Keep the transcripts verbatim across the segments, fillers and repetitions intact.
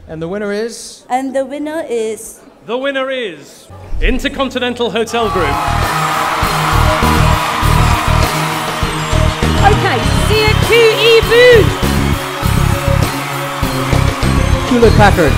And the winner is? And the winner is? The winner is Intercontinental Hotel Group. Okay, C A Q E Booth. Hewlett Packard.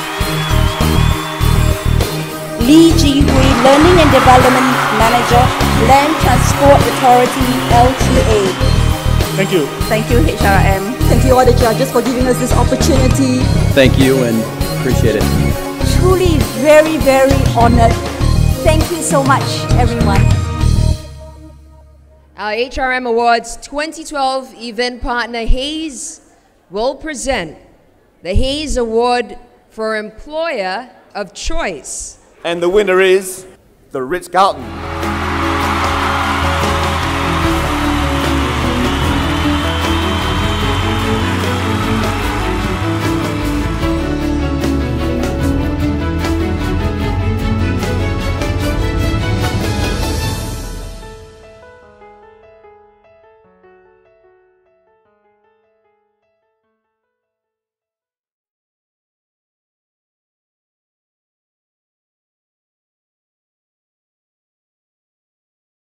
Lee Ji Hui, Learning and Development Manager, Land Transport Authority, L T A. Thank you. Thank you, H R M. Thank you all the judges for giving us this opportunity. Thank you and appreciate it. Truly very, very honored. Thank you so much, everyone. Our H R M Awards twenty twelve event partner Hayes will present the Hayes Award for Employer of Choice. And the winner is the Ritz-Carlton.